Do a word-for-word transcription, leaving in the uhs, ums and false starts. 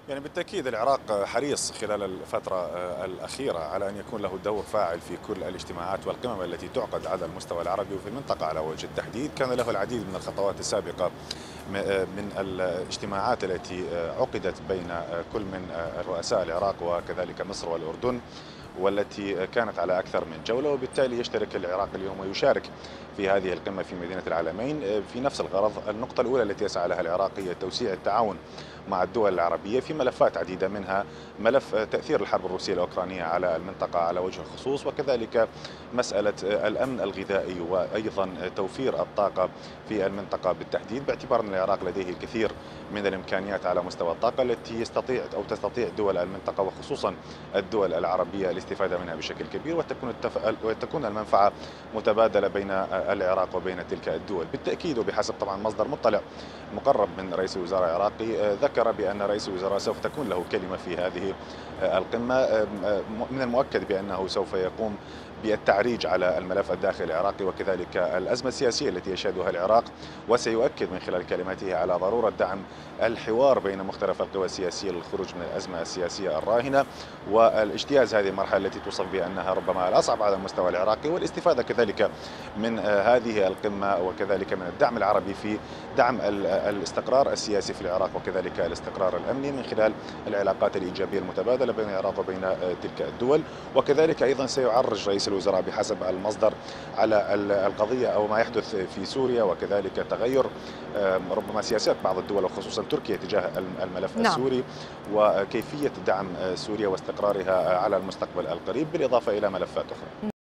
يعني بالتأكيد العراق حريص خلال الفترة الأخيرة على أن يكون له دور فاعل في كل الاجتماعات والقمم التي تعقد على المستوى العربي وفي المنطقة على وجه التحديد. كان له العديد من الخطوات السابقة من الاجتماعات التي عقدت بين كل من رؤساء العراق وكذلك مصر والأردن، والتي كانت على أكثر من جولة، وبالتالي يشترك العراق اليوم ويشارك في هذه القمة في مدينة العالمين في نفس الغرض. النقطة الأولى التي يسعى لها العراق هي توسيع التعاون مع الدول العربية في ملفات عديدة، منها ملف تأثير الحرب الروسية الأوكرانية على المنطقة على وجه الخصوص، وكذلك مسألة الأمن الغذائي وأيضا توفير الطاقة في المنطقة بالتحديد، باعتبار أن العراق لديه الكثير من الإمكانيات على مستوى الطاقة التي يستطيع أو تستطيع دول المنطقة وخصوصا الدول العربية الاستفادة منها بشكل كبير، وتكون التف... وتكون المنفعة متبادلة بين العراق وبين تلك الدول. بالتأكيد وبحسب طبعا مصدر مطلع مقرب من رئيس الوزراء العراقي، ذكر بأن رئيس الوزراء سوف تكون له كلمة في هذه القمة. من المؤكد بأنه سوف يقوم بالتعريج على الملف الداخلي العراقي وكذلك الأزمة السياسية التي يشهدها العراق، وسيؤكد من خلال كلماته على ضرورة دعم الحوار بين مختلف القوى السياسية للخروج من الأزمة السياسية الراهنة، والاجتياز هذه المرحلة التي توصف بأنها ربما الأصعب على المستوى العراقي، والاستفادة كذلك من هذه القمة وكذلك من الدعم العربي في دعم الاستقرار السياسي في العراق وكذلك الاستقرار الأمني من خلال العلاقات الإيجابية المتبادلة بين العراق وبين تلك الدول. وكذلك أيضا سيعرج رئيس الوزراء بحسب المصدر على القضية أو ما يحدث في سوريا وكذلك تغير ربما سياسات بعض الدول وخصوصا تركيا تجاه الملف نعم. السوري وكيفية دعم سوريا واستقرارها على المستقبل القريب، بالإضافة إلى ملفات أخرى.